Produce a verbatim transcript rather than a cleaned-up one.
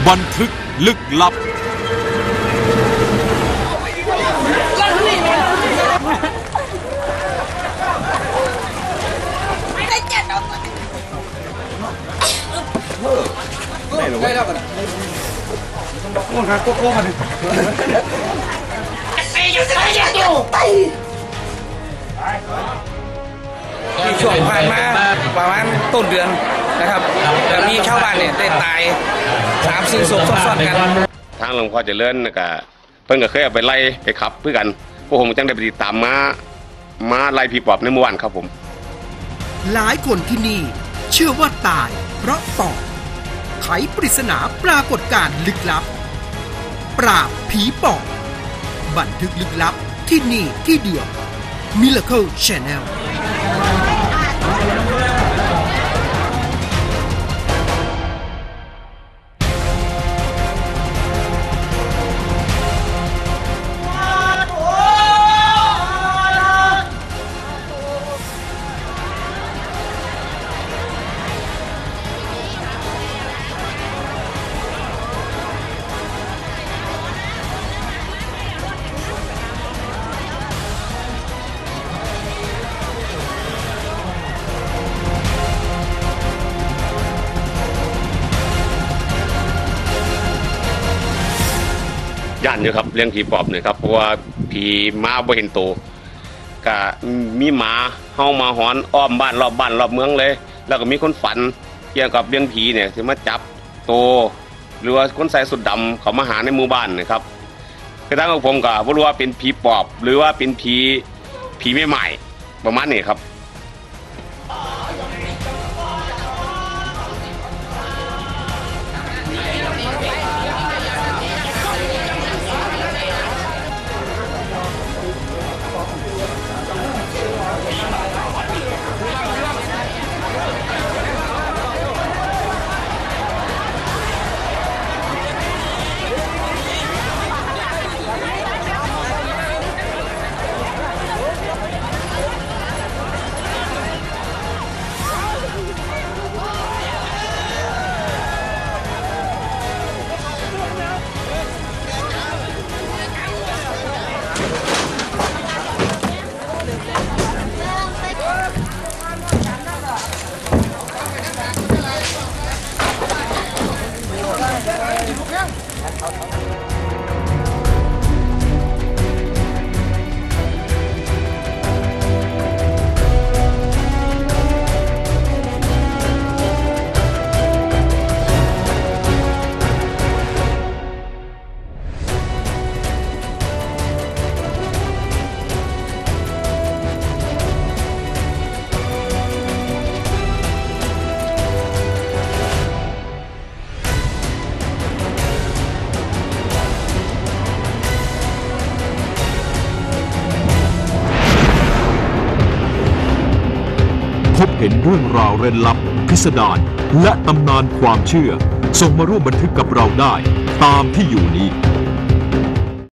บันทึกลึกลับได้แล้วกันโอ้โหโก้กันไปอยู่ที่ไหนอยู่ไปที่ช่วงผ่านมาประมาณต้นเดือนนะครับมีชาวบ้านเนี่ยได้ตายสามสี่ศพซ้อนๆกันทางหลวงพ่อเจริญนะกะเพิ่งก็เคยเอาไปไล่ไปขับเพื่อกันพวกผมจังได้ไปติดตามมามาไล่ผีปอบในเมื่อวานครับผมหลายคนที่นี่เชื่อว่าตายเพราะปอบไขปริศนาปรากฏการณ์ลึกลับปราบผีปอบบันทึกลึกลับที่นี่ที่เดียว Miracle Channel ย่านอยู่ครับเรื่องผีปอบเนี่ยครับเพราะว่าผีมาบ่เห็นโตก็มีหมาเฮามาหอนอ้อมบ้านรอบบ้านรอบเมืองเลยแล้วก็มีคนฝันเกี่ยวกับเรื่องผีเนี่ยที่มาจับโตหรือว่าคนใส่สุดดำเขามาหาในหมู่บ้านนะครับคือทางของผมก็บ่รู้ว่าเป็นผีปอบหรือว่าเป็นผีผีไม่ใหม่ประมาณนี้ครับพบเห็นเรื่องราวเร้นลับพิสดารและตำนานความเชื่อส่งมาร่วมบันทึกกับเราได้ตามที่อยู่นี้